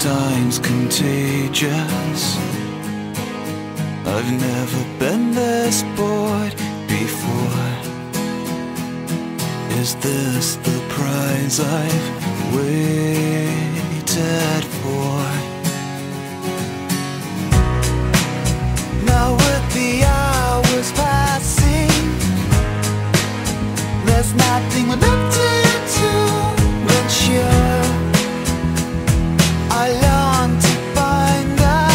time's contagious. I've never been this bored before. Is this the prize I've waited for? Now with the hours passing, there's nothing left to do but sure. I long to find that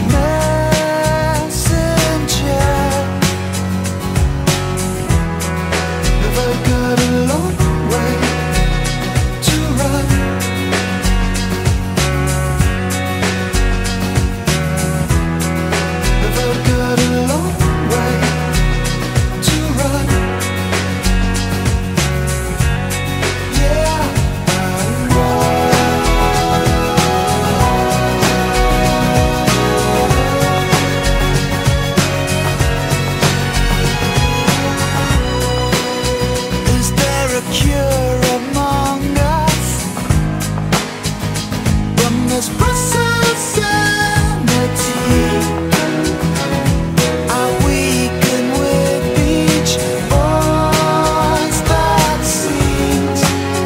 messenger. If I got a long way to run, if I got a long way to run, yeah, I know. Is there a cure among us from this process sanity? Are we good with each voice that sings?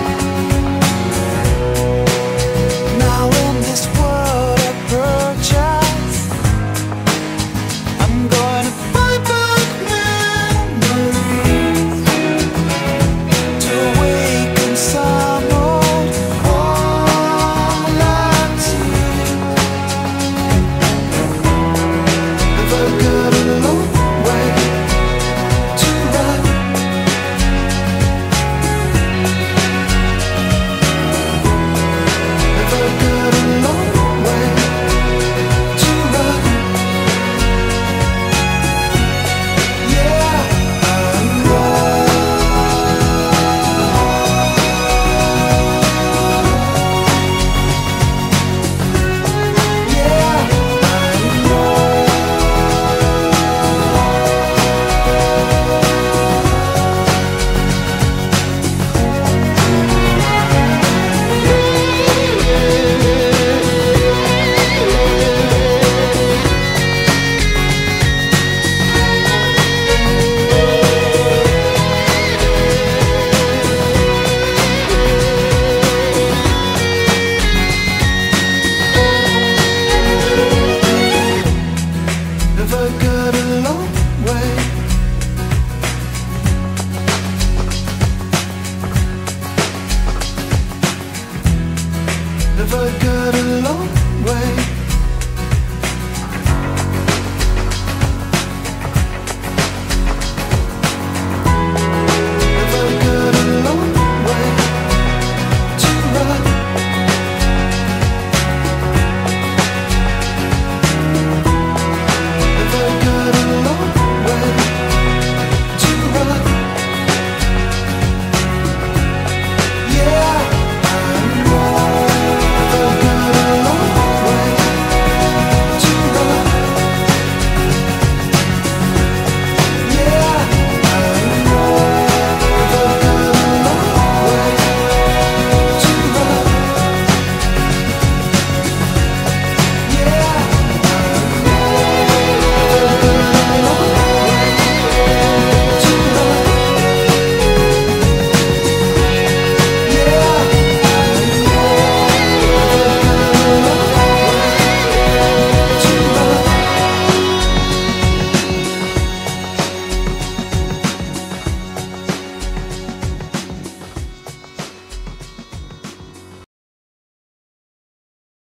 Now in this world of purchase, I'm gonna buy back memories to awaken some old quality. If I got a long way to run, if I got a long way to run, yeah, I know. Yeah, I know. If I got a long way, if I got a